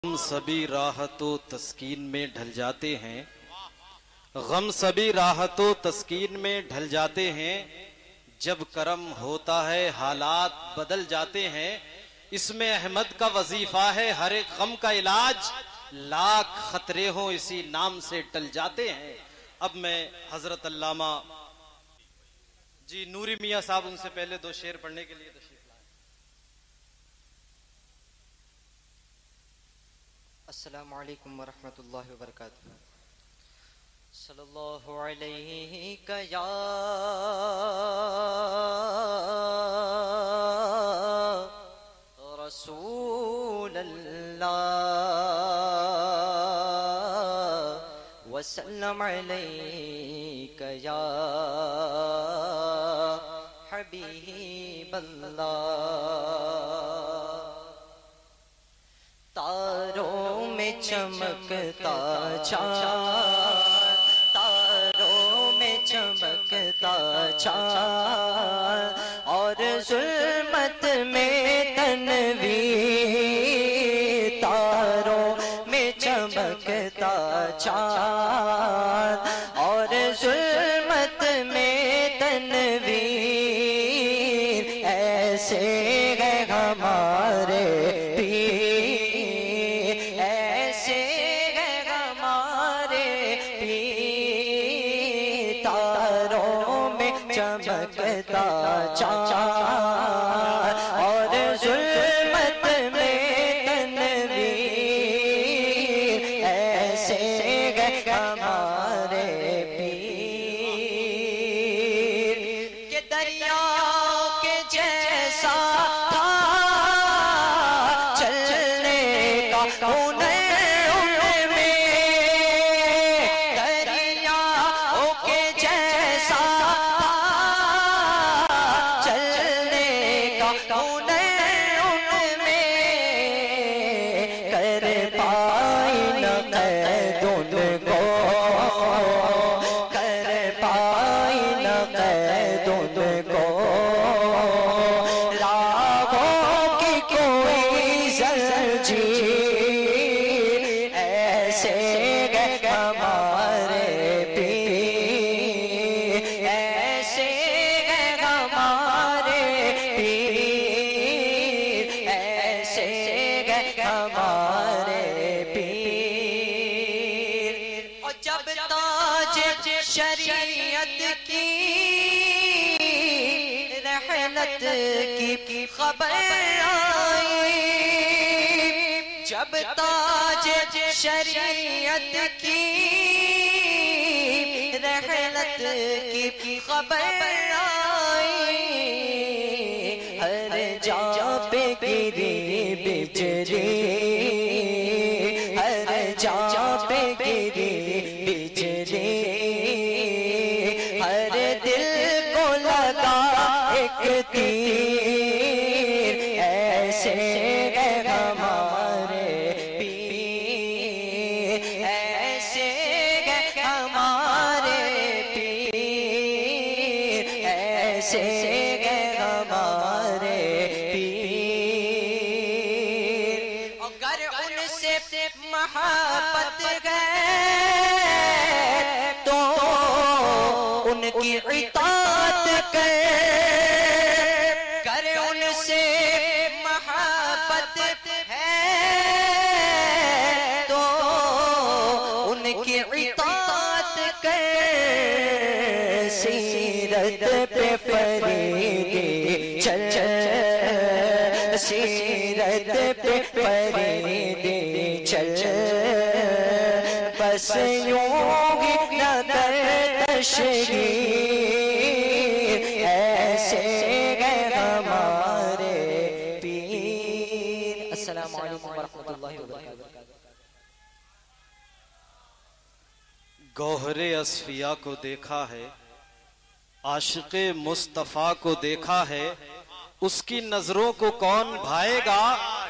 गम सभी राहतों तस्कीन में ढल जाते हैं, गम सभी राहतों तस्कीन में ढल जाते हैं। जब करम होता है हालात बदल जाते हैं। इसमें अहमद का वजीफा है हर एक गम का इलाज, लाख खतरे हो इसी नाम से टल जाते हैं। अब मैं हजरत अल्लामा जी नूरी मियाँ साहब उनसे पहले दो शेर पढ़ने के लिए तशरीफ लाए। अस्सलामु अलैकुम वरहमतुल्लाहि वबरकातुहू। सल्लल्लाहु अलैहि या रसूल अल्लाह वसल्लम अलैका या हबीब अल्लाह। तारों में चमकता चाँद, तारों में चमकता चाँद और जुल्मत में तनवीर। तारों में चमकता चाँद और जुल्मत में तनवीर। ऐसे है हमारे चमकता चाँद और जुल्मत में तनवीर। ऐसे गए हमारे पीर के दरिया के जैसा था चलने का हुनर उनमें। दरिया के जैसा कर पाई न कैदुन को, कर पाई न कैदुन को। राहों की कोई जंजीर। ऐसे गए हमारे पीर, ऐसे गए हमारे पीर, ऐसे गए हमारे पीर। और जब ताज शरीयत की रहलत की खबर आई, जब ताज शरीयत की रहलत की खबर आई। हर जा पे गिरी बिजली, हर जा पे गिरी बिजली। हर दिल को लगा एक तीर। ऐसे गए हमारे पीर, ऐसे गए हमारे पीर, ऐसे गए हमारे पीर। अगर उनसे मोहब्बत है तो उनकी इताअत कर। कर उनसे मोहब्बत है तो उनकी इताअत कर। सीरत पे फरीदे चल, सीरत पे फरीदे चल। बस यूं ही नदर तशरीर। ऐसे गए हमारे पीर। अस्सलामु अलैकुम वरहमतुल्लाहि वबरकातुहू। गौहरे असफिया को देखा है, आशिक़े मुस्तफ़ा को देखा है। उसकी नजरों को कौन भाएगा।